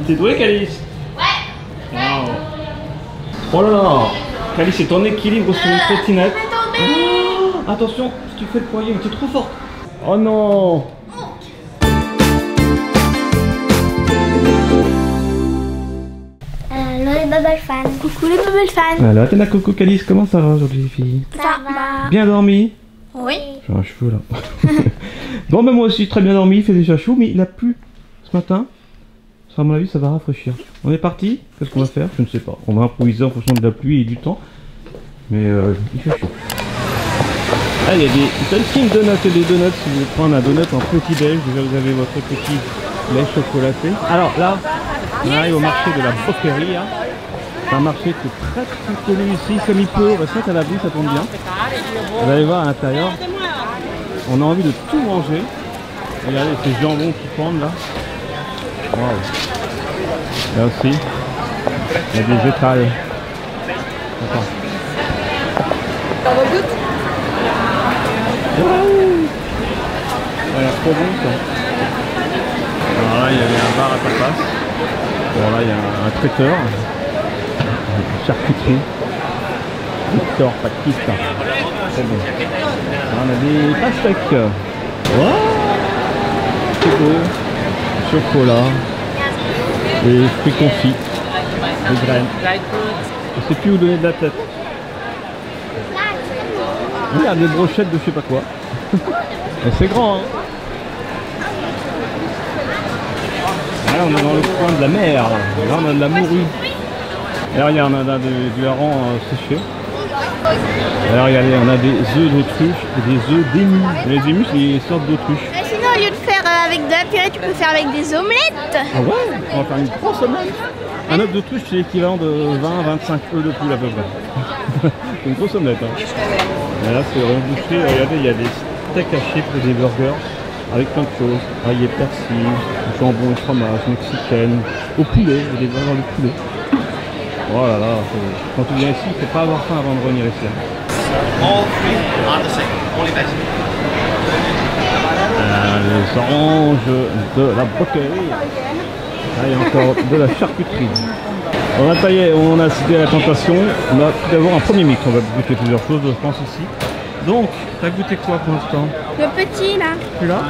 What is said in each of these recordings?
T'es doué, Calice? Ouais. Wow. Oh là là, Calice, c'est ton équilibre sur une trottinette. Oh, attention, si tu fais le poignet, mais t'es trop forte. Oh non. Les Bubble Fans. Coucou les Bubble Fans. Alors, Athéna, coucou, Calice, comment ça va aujourd'hui, les filles? Ça va. Bien dormi? Oui. J'ai un cheveu là. Bon, ben moi aussi, très bien dormi, il fait déjà chaud, mais il a plu ce matin. À mon avis, ça va rafraîchir. On est parti? Qu'est-ce qu'on va faire? Je ne sais pas. On va improviser en fonction de la pluie et du temps. Mais il fait chaud. Ah, il y a des Dunkin' Donuts et des donuts. Si vous voulez prendre un donut en petit déj, déjà vous avez votre petit lait chocolaté. Alors là, on arrive au marché de la Boqueria. C'est un marché qui est très connu ici. Comme il peut, on va se mettre à l'abri, ça tombe bien. Vous allez voir à l'intérieur. On a envie de tout manger. Regardez ces jambons qui pendent là. Waouh. Là aussi, il y a des étals. Attends. Ça va goûter? Ça a l'air trop bon ça. Alors là, il y avait un bar à tapas. Bon là, il y a un traiteur. Une charcuterie. Victor, pas de piste. Très bon. Là, on a des pastèques. Waouh. C'est beau. Chocolat. Et fruits confits. Des graines. Je sais plus où donner de la tête. Regarde des brochettes de je sais pas quoi. Et c'est grand hein. Là on est dans le coin de la mer. Là on a de la morue. Et là regarde on a du hareng séché. Et là regardez on a des œufs d'autruche et des œufs d'émus. Les émus c'est des sortes d'autruche. Sinon au lieu de faire avec de la purée tu peux faire avec des omelettes. Ah ouais. On va faire une grosse omelette. Un œuf d'autruche c'est l'équivalent de 20-25 œufs de poule à peu près. C'est une grosse omelette hein. Et là c'est vraiment bouché. Regardez il y a des steaks hachés pour des burgers avec plein de choses. Ail, persil, jambon et fromage, mexicaine, au poulet, il y a des burgers de poulet. Oh là là, quand tu viens ici, il ne faut pas avoir faim avant de venir ici. Les oranges de la Boqueria. Là il y a encore de la charcuterie. On a taillé, on a cédé à la tentation. On va tout d'abord un premier mix. On va goûter plusieurs choses, je pense ici. Donc, t'as goûté quoi pour l'instant? Le petit là. Celui-là?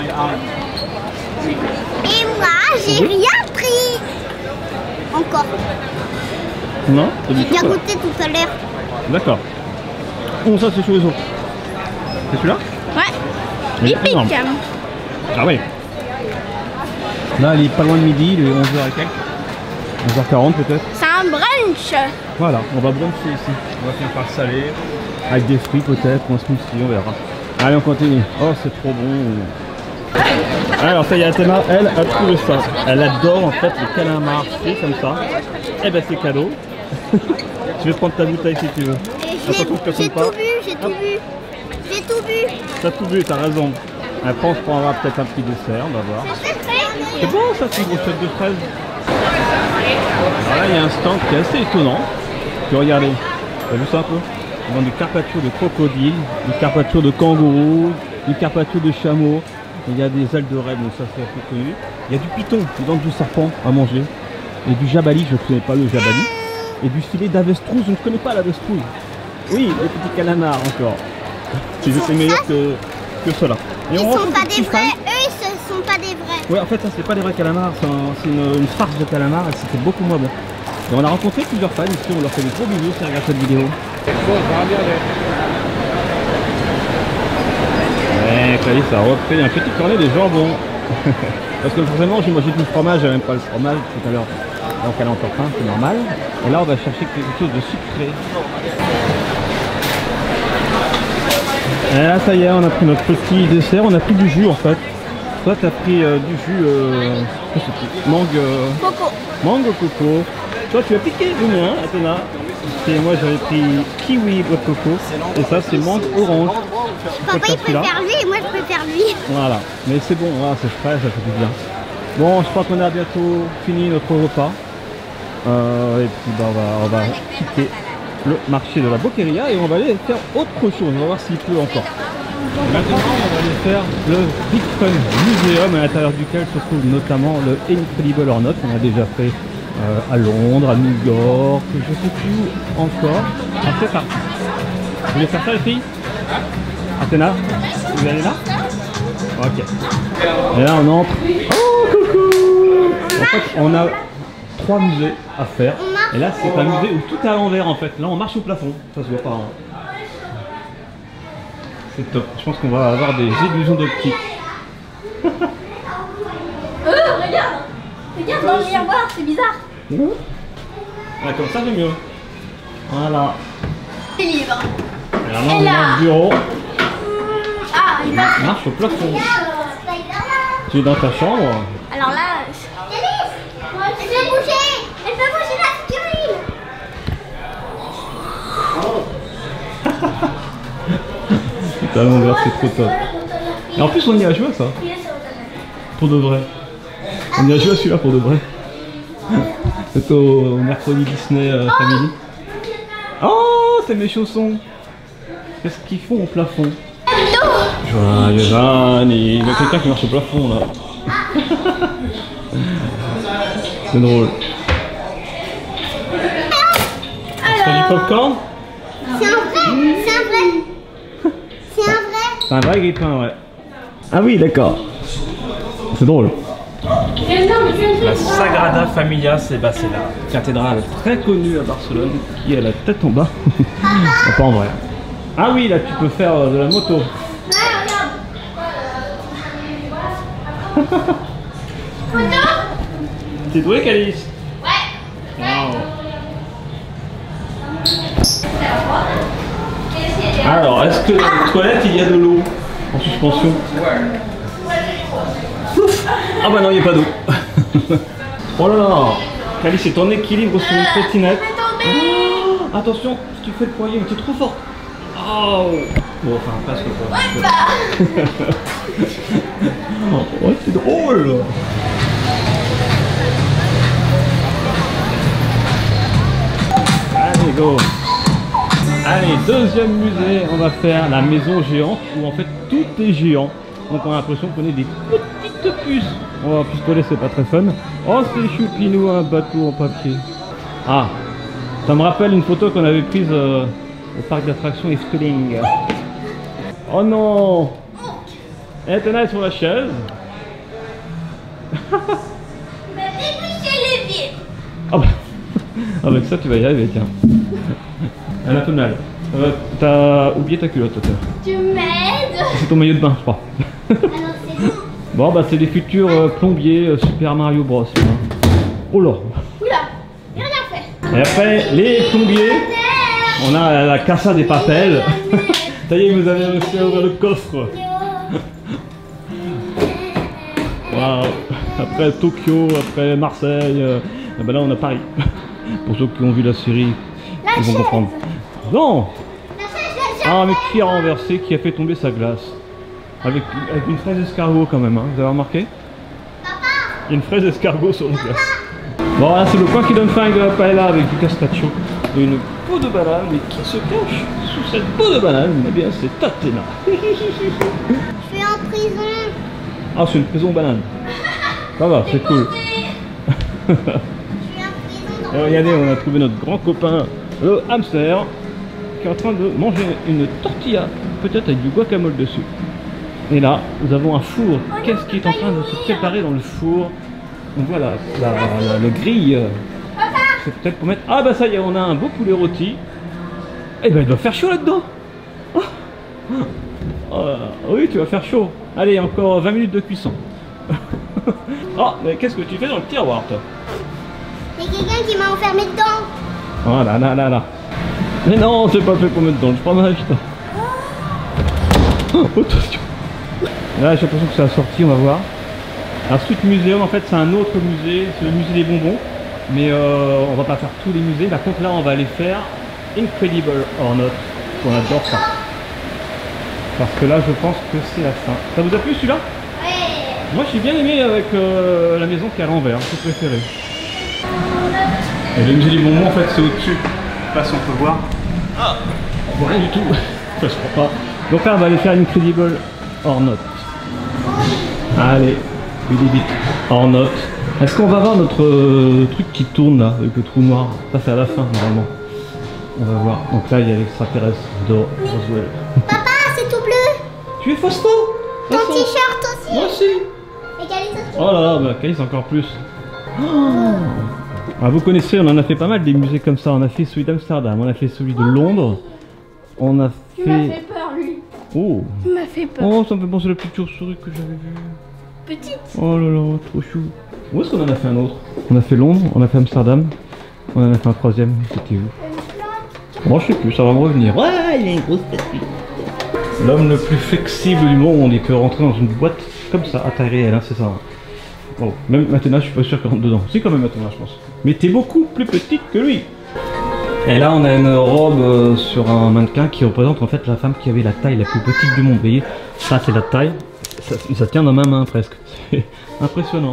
Et moi j'ai rien pris. Encore. Non? J'ai déjà goûté tout à l'heure. D'accord. Bon, ça c'est sur les autres. C'est celui-là? Ouais. Il Il est énorme. pique. Ah ouais. Là, il est pas loin de midi, il est 11h et quelques. 11h40 peut-être. C'est un brunch. Voilà, on va bruncher ici. On va finir par saler. Avec des fruits peut-être, ou un smoothie, on verra. Allez, on continue. Oh, c'est trop bon. Alors, ça y est, Athéna, elle a trouvé ça. Elle adore en fait les calamars frits comme ça. Eh ben, c'est cadeau. Tu veux prendre ta bouteille si tu veux. J'ai tout bu, j'ai tout bu. J'ai tout bu. T'as tout bu, t'as raison. Après, on se prendra peut-être un petit dessert, on va voir. C'est bon, ça, c'est une brochette de fraises. Alors là, il y a un stand qui est assez étonnant. Tu regardez, t'as vu ça un peu? Ils vendent du carpaccio de crocodile, du carpaccio de kangourou, du carpaccio de chameau. Il y a des ailes de rêve, donc ça c'est un peu connu. Il y a du python, qui vendent du serpent à manger. Et du jabali, je ne connais pas le jabali. Et du filet d'avestruz, je ne connais pas l'avestruz. Oui, les petits calamars encore. C'est meilleur que ceux-là. Ils sont pas des vrais, eux ils ne sont pas des vrais. Oui, en fait ça c'est pas des vrais calamars, c'est une farce de calamars et c'était beaucoup moins bon. Et on a rencontré plusieurs fans ici, on leur fait des gros bisous si on regarde cette vidéo. Ouais, Calice a repris un petit cornet de jambon. Parce que forcément, moi j'ai du fromage, j'aime pas le fromage tout à l'heure. Donc elle a encore faim, c'est normal. Et là on va chercher quelque chose de sucré. Et là ça y est, on a pris notre petit dessert, on a pris du jus en fait. Toi t'as pris du jus mangue Coco. Mangue coco. Toi tu as piqué du moins, Athéna. Et moi j'avais pris kiwi de coco. Et ça c'est mangue orange. Papa il préfère lui et moi je préfère lui. Voilà, mais c'est bon, voilà, c'est frais, ça fait du bien. Bon, je crois qu'on a bientôt fini notre repas. Et puis bah, on va quitter le marché de la Boqueria et on va aller faire autre chose. On va voir s'il pleut encore. Maintenant, on va aller faire le Big Fun Museum à l'intérieur duquel se trouve notamment le Incredible or Not. On a déjà fait à Londres, à New York, je sais plus où encore. Ah, c'est parti. Vous voulez faire ça les filles? Athéna, vous allez là? Ok. Et là on entre. Oh coucou! En fait on a 3 musées à faire. Et là c'est un musée où tout est à l'envers en fait. Là on marche au plafond. Ça se voit pas. Hein. C'est top. Je pense qu'on va avoir des illusions d'optique. Regarde! Regarde dans le miroir, c'est bizarre. Ah, comme ça c'est mieux. Voilà. Les livres. Et là on est dans le bureau. Ah, il va. On marche au plafond. Tu es dans ta chambre. Alors là, elle peut bouger. Elle peut bouger la figurine. C'est à l'envers, c'est trop top. Et en plus on y a joué à ça. Pour de vrai. On y a joué à celui-là pour de vrai. C'est au mercredi Disney Family. Oh, c'est mes chaussons. Qu'est-ce qu'ils font au plafond? Joyeux Annie. Il y a quelqu'un qui marche au plafond là. C'est drôle. C'est du popcorn? C'est un vrai. C'est un vrai. C'est un vrai. C'est un vrai grippin, ouais. Ah oui, d'accord. C'est drôle. La Sagrada Familia, c'est la cathédrale très connue à Barcelone qui a la tête en bas. Pas en vrai. Ah oui, là tu peux faire de la moto. Photo. T'es doué, Calice? Ouais. Wow. Alors, est-ce que dans les toilettes il y a de l'eau en suspension? Ah bah non, il n'y a pas d'eau. Oh là là, Calice, c'est ton équilibre sur une trottinette. Oh, attention, si tu fais le poignet, mais tu es trop fort. Oh. Bon, enfin, passe le poignet. Oh, c'est drôle. Allez, go. Allez, deuxième musée, on va faire la maison géante où en fait tout est géant. Donc on a l'impression qu'on est des petites puces. Oh, pistolet, c'est pas très fun. Oh, c'est choupinou, un bateau en papier. Ah, ça me rappelle une photo qu'on avait prise au parc d'attractions Efteling. Oh non! Et t'en es sur la chaise. Les pieds. Ah bah, avec ça tu vas y arriver, tiens. Elle a un peu mal. T'as oublié ta culotte, toi. Tu m'aides. C'est ton maillot de bain, je crois. Alors c'est bon. Bon bah c'est des futurs plombiers Super Mario Bros. Oh là. Oula, j'ai rien fait. Et après les plombiers, on a la Casa des Papel. Ça y est, vous avez réussi à ouvrir le coffre. Waouh. Après Tokyo, après Marseille, et ben là on a Paris. Pour ceux qui ont vu la série, ils vont comprendre. Non. Ah mais qui a renversé, qui a fait tomber sa glace? Avec une fraise escargot quand même, hein. Vous avez remarqué? Il y a une fraise escargot sur la glace. Bon là c'est le coin qui donne faim de la paella avec du castraccio et une peau de banane. Mais qui se cache sous cette peau de banane? Eh bien c'est Athéna. Je suis en prison. Ah c'est une prison banane. Ça va, c'est cool. Je suis en prison. Et regardez, on a trouvé notre grand copain, le hamster, qui est en train de manger une tortilla, peut-être avec du guacamole dessus. Et là, nous avons un four. Qu'est-ce qui est en train de se préparer dans le four? On voit le grille. C'est peut-être pour mettre... Ah bah ça y est, on a un beau poulet rôti. Eh ben il doit faire chaud là-dedans. Oh. Oh, oui, tu vas faire chaud. Allez, encore 20 minutes de cuisson. Oh, mais qu'est-ce que tu fais dans le tiroir, toi? Il y a quelqu'un qui m'a enfermé dedans. Oh là là là là. Mais non, c'est pas fait pour mettre dedans, je prends ma putain. Oh, attention. Là j'ai l'impression que c'est assorti, on va voir. Alors Street Museum en fait c'est un autre musée, c'est le musée des bonbons. Mais on va pas faire tous les musées, par contre là on va aller faire Incredible or Not. On adore ça. Parce que là je pense que c'est la fin. Ça vous a plu celui-là? Ouais. Moi j'ai bien aimé avec la maison qui est à l'envers, c'est préféré. Et le musée des bonbons en fait c'est au-dessus. Je sais pas si on peut voir. Ah, on voit rien du tout. Enfin, je crois pas. Donc là, on va aller faire Incredible or not. Allez, vite, or not. Est-ce qu'on va voir notre truc qui tourne là, avec le trou noir? Ça, c'est à la fin, normalement. On va voir. Donc là, il y a l'extraterrestre de Roswell. Papa, c'est tout bleu. Tu es Fausto? Ton t-shirt aussi. Moi aussi. Et Calice aussi. Oh là là, bah Calice encore plus. Ah, vous connaissez, on en a fait pas mal des musées comme ça. On a fait celui d'Amsterdam, on a fait celui de Londres. On a fait... Il m'a fait peur lui. Oh. Il m'a fait peur. Oh, ça me fait penser à la petite chauve-souris que j'avais vue. Petite. Oh là là, trop chou. Où est-ce qu'on en a fait un autre? On a fait Londres, on a fait Amsterdam. On en a fait un troisième, c'était où? Bon, je sais plus, ça va me revenir. Ouais, il a une grosse tête. L'homme le plus flexible du monde, il peut rentrer dans une boîte comme ça, à taille réelle, hein, c'est ça. Bon, même Athéna, je suis pas sûr qu'elle rentre dedans. C'est quand même Athéna, je pense. Mais t'es beaucoup plus petite que lui. Et là, on a une robe sur un mannequin qui représente en fait la femme qui avait la taille la plus petite du monde. Vous voyez, ça c'est la taille. Ça tient dans ma main presque. C'est impressionnant.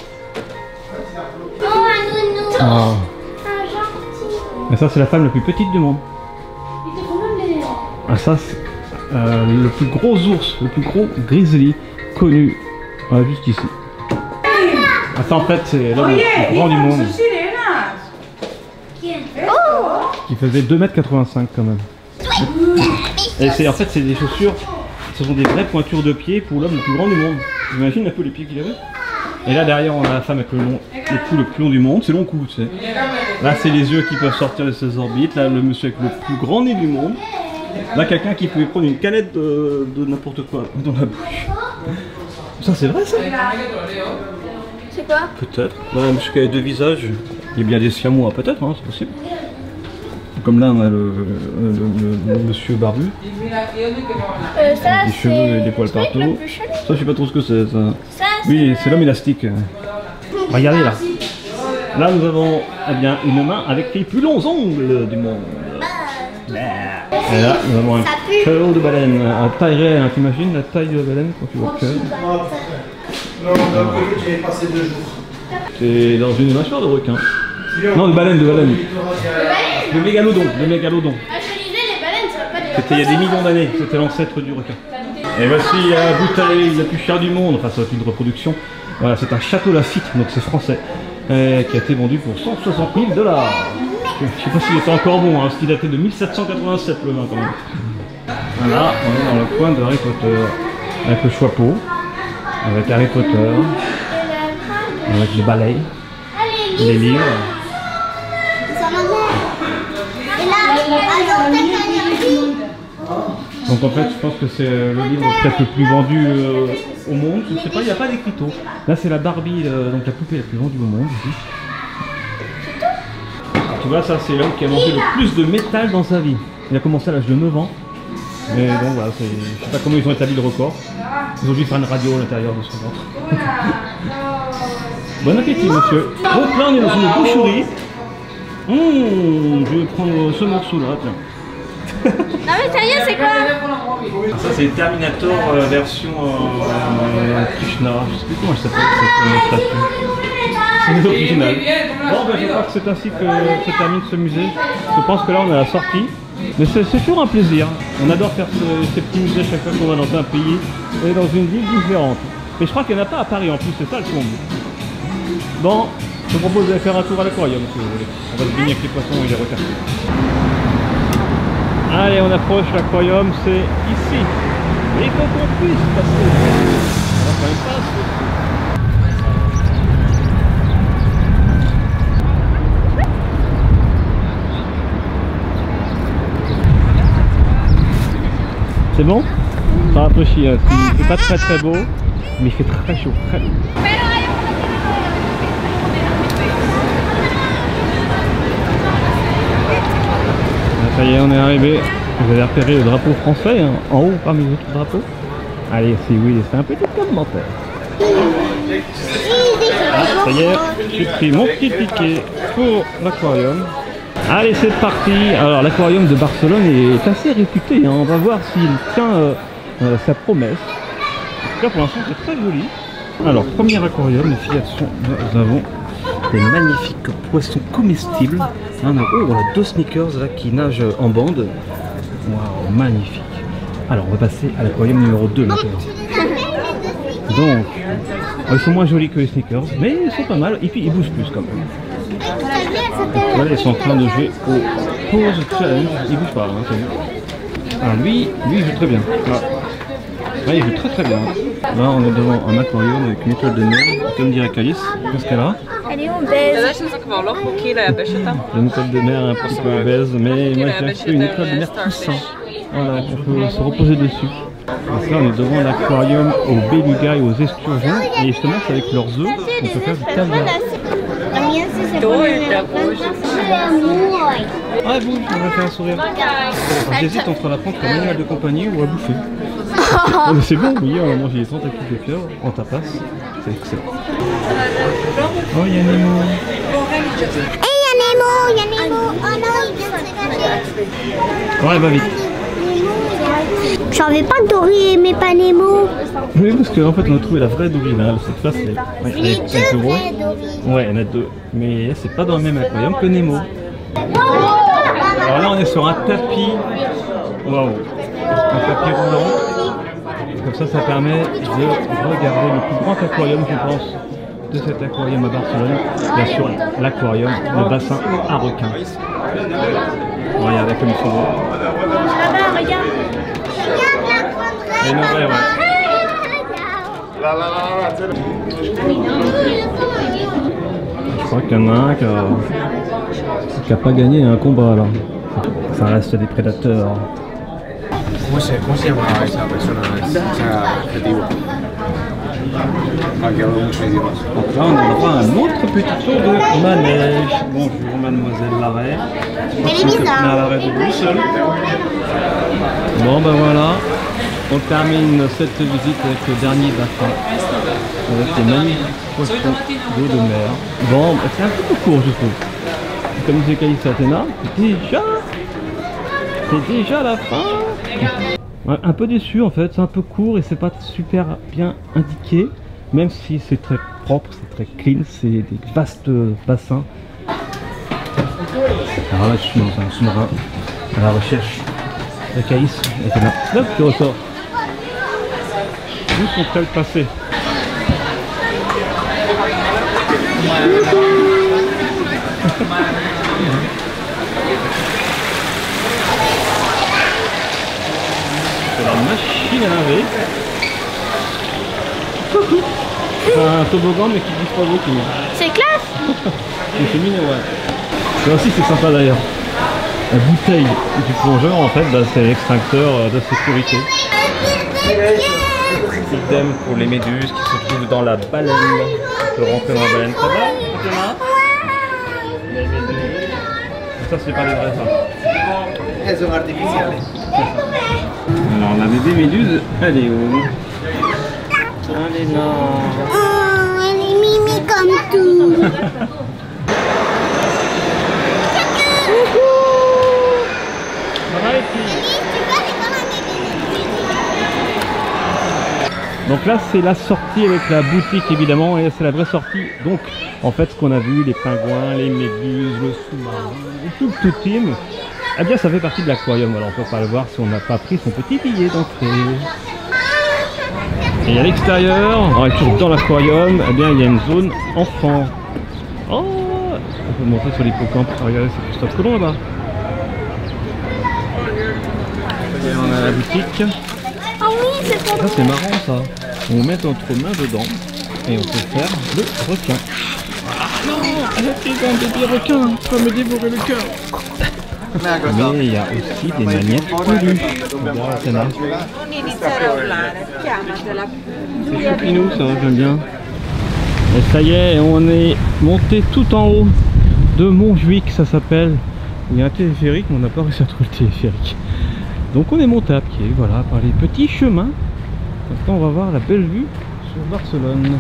Oh, un nounou. Ah. Un gentil. Et ça, c'est la femme la plus petite du monde. Il était quand même les... Ah, ça, c'est le plus gros ours, le plus gros grizzly connu. Voilà, juste ici. Ah, ça, en fait, c'est l'homme le plus grand du monde. Qui faisait 2,85 m quand même. Et c'est en fait, c'est des chaussures, ce sont des vraies pointures de pied pour l'homme le plus grand du monde. J'imagine un peu les pieds qu'il avait. Et là derrière, on a la femme avec le cou le plus long du monde, c'est long cou, tu sais. Là, c'est les yeux qui peuvent sortir de ses orbites. Là, le monsieur avec le plus grand nez du monde. Là, quelqu'un qui pouvait prendre une canette de n'importe quoi dans la bouche. Ça, c'est vrai, ça? C'est quoi? Peut-être. Là, un monsieur qui a deux visages. Il y a bien des siamois, peut-être, hein, c'est possible. Comme là, on a le monsieur barbu. Ça, Des cheveux et des poils partout. Ça, je sais pas trop ce que c'est, ça. Oui, c'est l'homme élastique. Regardez là. Là, nous avons eh bien, une main avec les plus longs ongles du monde. Et là, nous avons un cœur de baleine. À taille réelle, hein. T'imagines la taille de la baleine quand tu vois le cœur? Non, d'un côté, j'avais passé 2 jours. C'est dans une mâchoire de requin. Non, de baleine, de baleine. De mégalodon, de mégalodon. Ah, je disais, les baleines, ça va pas des... C'était il y a des millions d'années, c'était l'ancêtre du requin. Et voici la bouteille la plus chère du monde, enfin ça va être une reproduction. Voilà, c'est un Château Lafite, donc c'est français, qui a été vendu pour 160 000 $. Je sais pas s'il était encore bon, hein, parce qu'il datait de 1787 le vin quand même. Voilà, on est dans le coin de Harry Potter, avec le chapeau, avec Harry Potter, avec les balais, les livres. Donc en fait, je pense que c'est le livre peut-être le plus vendu au monde. Je ne sais pas, il n'y a pas d'écriteau. Là, c'est la Barbie, donc la poupée la plus vendue au monde ici. Tu vois, ça, c'est l'homme qui a mangé le plus de métal dans sa vie. Il a commencé à l'âge de 9 ans. Mais bon, voilà, je ne sais pas comment ils ont établi le record. Ils ont dû faire une radio à l'intérieur de son ventre. Bon appétit, monsieur. Donc là, on est dans une boucherie. Je vais prendre ce morceau-là, tiens. Non mais sérieux, c'est quoi? Ça c'est Terminator version Krishna, je sais plus comment elle s'appelle cette statue. C'est l'original. Bon ben je crois que c'est ainsi que se termine ce musée. Je pense que là on est à la sortie. Mais c'est toujours un plaisir. On adore faire ces petits musées chaque fois qu'on va dans un pays et dans une ville différente. Et je crois qu'il n'y en a pas à Paris en plus, c'est ça le comble. Bon, je vous propose d'aller faire un tour à l'aquarium si vous voulez. On va se baigner avec les poissons et les requins. Allez, on approche l'aquarium, c'est ici. Et il faut qu'on puisse passer. On va quand même passer. C'est bon? Ça rafraîchit. C'est pas très beau, mais il fait très chaud. Très chaud. Ça y est, on est arrivé. Vous avez repéré le drapeau français hein, en haut parmi les autres drapeaux. Allez, si oui, c'est un petit commentaire. Ah, ça y est, j'ai pris mon petit ticket pour l'aquarium. Allez, c'est parti. Alors, l'aquarium de Barcelone est assez réputé. Hein. On va voir s'il tient sa promesse. En tout cas, pour l'instant, c'est très joli. Alors, premier aquarium, les filles nous avons des magnifiques poissons comestibles. On a 2 sneakers là qui nagent en bande. Waouh, magnifique. Alors on va passer à l'aquarium numéro 2 maintenant. Donc, ils sont moins jolis que les sneakers, mais ils sont pas mal, et puis ils bougent plus quand même. Voilà, ils sont en train de jouer au Pose Challenge, ils bougent pas, hein, c'est bon. Alors lui il joue très bien. Ouais, il joue très bien. Là on est devant un aquarium avec une étoile de mer, comme dirait Calice. Qu'est-ce qu'elle a? Elle est obèse. Une étoile de mer un petit peu obèse, mais moi j'ai acheté une étoile de mer poussin. Voilà, on peut se reposer dessus. Donc là on est devant l'aquarium aux belugas et aux esturgeons, et justement c'est avec leurs œufs qu'on peut faire du caviar. Ah vous, on va faire un sourire. J'hésite entre la prendre comme animal de compagnie ou à bouffer. Oh, mais c'est bon, oui, on a mangé les tentacules de pieuvre en tapas, c'est excellent. Oh, il y a Nemo. Hey, il y a Nemo. Oh non, il vient de se cacher. Ouais, va vite. Je savais pas que Dory aimait pas Nemo. Oui, parce qu'en fait on a trouvé la vraie Dory là, cette face elle est un peu gros. Ouais, il y en a deux, mais c'est pas dans le même aquarium que Nemo. Alors là on est sur un tapis, waouh, un tapis roulant. Comme ça permet de regarder le plus grand aquarium, je pense, de cet aquarium à Barcelone. Bien sûr, l'aquarium, le bassin à requins. Regardez comme ils sont beaux. Là-bas, regarde. Et non, ouais. Je crois qu'il y en a un qui a pas gagné un combat là. Ça reste des prédateurs. ¿Cómo se llama esa persona, ese objetivo? Ah, que habla muchos idiomas. Donc là on aura un autre petit tour de manège. Bonjour mademoiselle Larrey. Elle est bizarre. Larrey de Bruxelles. Bon ben voilà, on termine cette visite avec le dernier bassin. Avec les magnifiques poissons d'eau de mer. Bon, c'est un peu court je trouve. Comme disait Calice Athéna, c'est déjà la fin. Un peu déçu en fait, c'est un peu court et c'est pas super bien indiqué. Même si c'est très propre, c'est très clean, c'est des vastes bassins. Alors là je suis dans un sous-marin à la recherche de Calice Athéna. Hop, tu ressors. Où sont-elles passées? C'est la machine à laver. C'est un toboggan mais qui glisse pas beaucoup. C'est classe. C'est mignon, ouais. Ça aussi c'est sympa d'ailleurs. La bouteille du plongeur en fait, bah, c'est l'extincteur de sécurité. Idem pour les méduses qui se trouvent dans la baleine. On peut rentrer dans la baleine. Ça va, Fatima? Les méduses. Ça c'est pas les vrais ça. Elles sont artificielles. Alors la bébé méduse, elle est où? Elle est là. Oh, elle est mimi comme tout. Ça va les filles? Donc là c'est la sortie avec la boutique évidemment, et c'est la vraie sortie. Donc en fait ce qu'on a vu, les pingouins, les méduses, le sous-marin, tout le team, eh bien ça fait partie de l'aquarium. Voilà, on peut pas le voir si on n'a pas pris son petit billet d'entrée. Et à l'extérieur, on est toujours dans l'aquarium, eh bien il y a une zone enfant. Oh, on peut monter sur l'hippocampe. Regardez, c'est Christophe Colomb là-bas. Et on a la boutique. Ah oui, c'est trop Ça c'est marrant ça. On met notre main dedans et on peut faire le requin. Ah non, arrêtez d'un bébé requin, tu vas me dévorer le cœur. Mais il y a aussi des manières peluches. Regarde, Athéna. C'est choupinou ça, j'aime bien. Et ça y est, on est monté tout en haut de Montjuic, ça s'appelle. Il y a un téléphérique, mais on n'a pas réussi à trouver le téléphérique. Donc on est monté à pied, voilà, par les petits chemins. Maintenant on va voir la belle vue sur Barcelone.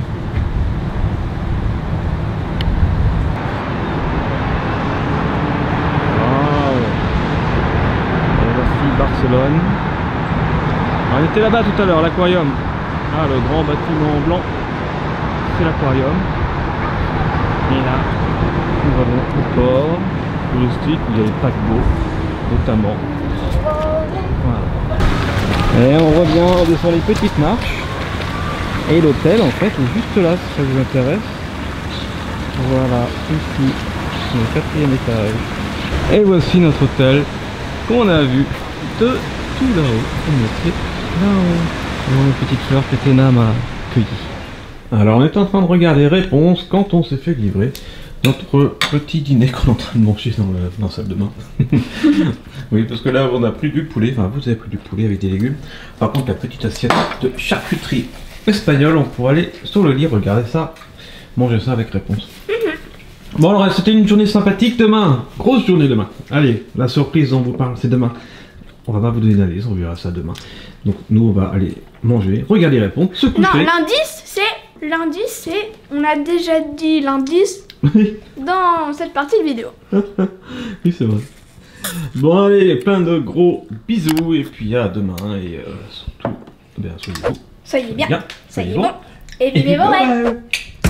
Waouh! Et voici Barcelone. On était là-bas tout à l'heure, l'aquarium. Ah, le grand bâtiment blanc, c'est l'aquarium. Et là, nous avons le port touristique où il y a les paquebots, notamment. Voilà. Et on revient, on descend les petites marches. Et l'hôtel en fait est juste là si ça vous intéresse. Voilà, ici, le 4e étage. Et voici notre hôtel qu'on a vu de tout là-haut. On était là-haut. Une petite fleur que Téna m'a cueillie. Alors on est en train de regarder réponse quand on s'est fait livrer notre petit dîner qu'on est en train de manger dans la salle de bain. Oui, parce que là on a pris du poulet, enfin vous avez pris du poulet avec des légumes. Par contre la petite assiette de charcuterie espagnole, on pourrait aller sur le lit, regarder ça, manger ça avec réponse. Bon alors c'était une journée sympathique. Demain, grosse journée demain. Allez, la surprise dont on vous parle c'est demain. On va pas vous donner d'indice, on verra ça demain. Donc nous on va aller manger, regarder répondre, se coucher. Non, l'indice c'est, on a déjà dit l'indice dans cette partie de vidéo. Oui c'est vrai. Bon allez, plein de gros bisous et puis à demain et surtout, bien soyez-vous. Soyez bien, soyez bon. bon et vivez vos rêves.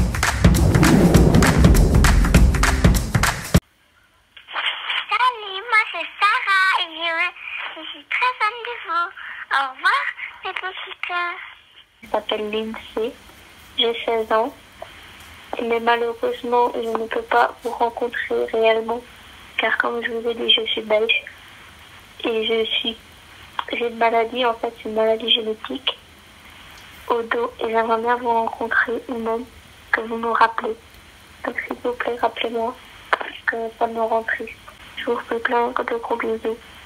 Salut, moi c'est Sarah et je suis très fan de vous. Au revoir, mes petits cœurs. Je m'appelle Lindsay, j'ai 16 ans, mais malheureusement je ne peux pas vous rencontrer réellement, car comme je vous ai dit, je suis belge et j'ai une maladie, en fait une maladie génétique au dos, et j'aimerais bien vous rencontrer ou même que vous me rappelez. Donc s'il vous plaît, rappelez-moi, parce que ça me rend triste. Je vous fais plein de gros bisous.